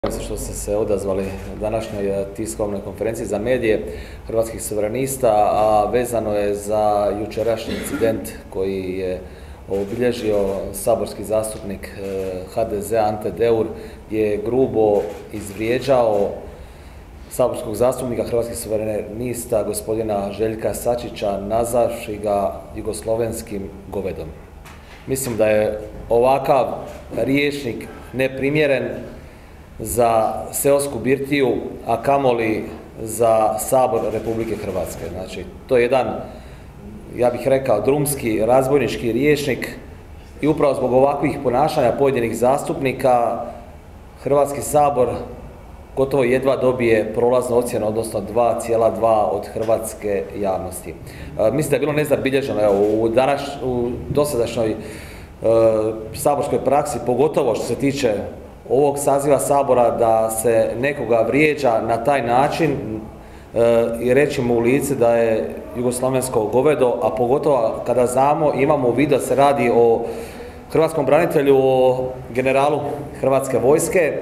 Što ste se odazvali današnjoj tiskovnoj konferenciji za medije Hrvatskih suverenista, a vezano je za jučerašnji incident koji je obilježio saborski zastupnik HDZ-a Ante Deur, je grubo izvrijeđao saborskog zastupnika Hrvatskih suverenista gospodina Željka Sačića, nazvavši ga jugoslovenskim govedom. Mislim da je ovakav rječnik neprimjeren za seosku birtiju, a kamoli za Sabor Republike Hrvatske. Znači, to je jedan, ja bih rekao, drumski, razbojnički rječnik i upravo zbog ovakvih ponašanja pojedinih zastupnika Hrvatski sabor gotovo jedva dobije prolaznu ocjenu, odnosno 2,2 od hrvatske javnosti. Mislim da je bilo nezabilježeno u dosadašnjoj saborskoj praksi, pogotovo što se tiče ovog saziva Sabora, da se nekoga vrijeđa na taj način i reći mu u lice da je jugoslovensko govedo, a pogotovo kada znamo, imamo u vidu da se radi o hrvatskom branitelju, o generalu Hrvatske vojske,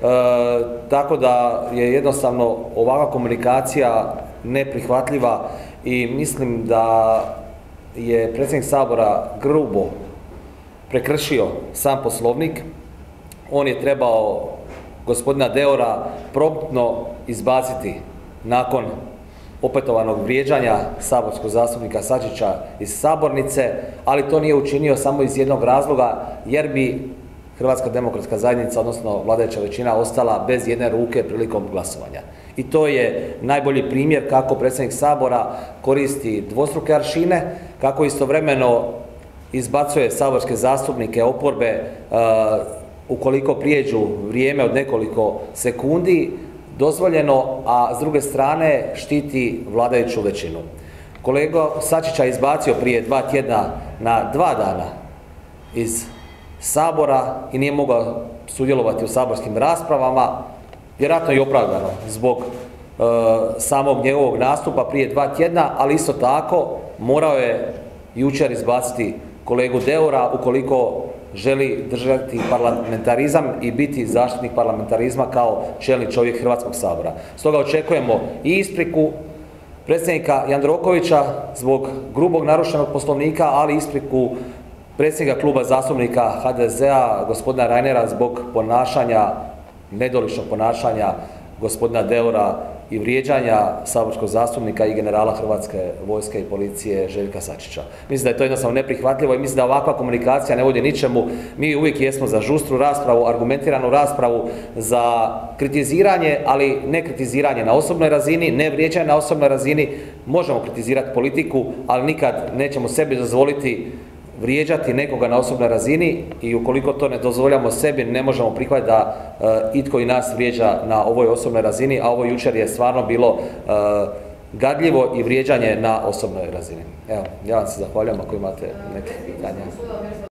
tako da je jednostavno ovakva komunikacija neprihvatljiva i mislim da je predsjednik Sabora grubo prekršio sam Poslovnik. On je trebao gospodina Deura promptno izbaciti nakon opetovanog vrijeđanja saborskog zastupnika Sačića iz sabornice, ali to nije učinio samo iz jednog razloga, jer bi Hrvatska demokratska zajednica, odnosno vladajuća većina, ostala bez jedne ruke prilikom glasovanja. I to je najbolji primjer kako predsjednik Sabora koristi dvostruke aršine, kako istovremeno izbacuje saborske zastupnike oporbe ukoliko prijeđu vrijeme od nekoliko sekundi dozvoljeno, a s druge strane štiti vladajuću većinu. Kolega Sačića je izbacio prije 2 tjedna na 2 dana iz Sabora i nije mogao sudjelovati u saborskim raspravama, vjerojatno i opravdano zbog samog njegovog nastupa prije 2 tjedna, ali isto tako morao je jučer izbaciti kolegu Deura ukoliko želi držati parlamentarizam i biti zaštitnik parlamentarizma kao čelni čovjek Hrvatskog sabora. Stoga očekujemo i ispriku predsjednika Jandrokovića zbog grubog narušenog Poslovnika, ali i ispriku predsjednika kluba zastupnika HDZ-a gospodina Reinera zbog ponašanja, nedoličnog ponašanja gospodina Deura i vrijeđanja saborskog zastupnika i generala Hrvatske vojske i policije Željka Sačića. Mislim da je to jednostavno neprihvatljivo i mislim da ovakva komunikacija ne vodi ničemu. Mi uvijek jesmo za žustru raspravu, argumentiranu raspravu, za kritiziranje, ali ne kritiziranje na osobnoj razini, ne vrijeđanje na osobnoj razini. Možemo kritizirati politiku, ali nikad nećemo sebi dozvoliti vrijeđati nekoga na osobnoj razini i ukoliko to ne dozvoljamo sebi, ne možemo prihvatiti da itko i nas vrijeđa na ovoj osobnoj razini, a ovo jučer je stvarno bilo gadljivo i vrijeđanje na osobnoj razini. Evo, ja vam se zahvaljujem ako imate neke pitanja.